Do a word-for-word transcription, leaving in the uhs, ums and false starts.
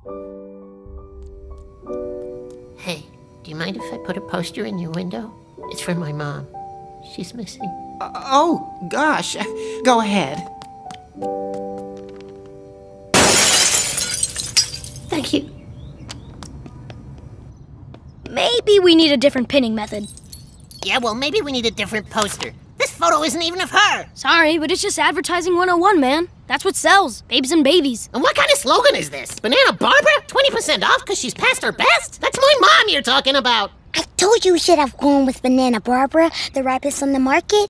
Hey, do you mind if I put a poster in your window? It's for my mom. She's missing. Uh, oh, gosh. Go ahead. Thank you. Maybe we need a different pinning method. Yeah, well, maybe we need a different poster. This photo isn't even of her. Sorry, but it's just advertising one oh one, man. That's what sells. Babes and babies. And what kind of slogan is this? Banana Barbara? twenty percent off because she's past her best? That's my mom you're talking about. I told you you should have gone with Banana Barbara, the ripest on the market.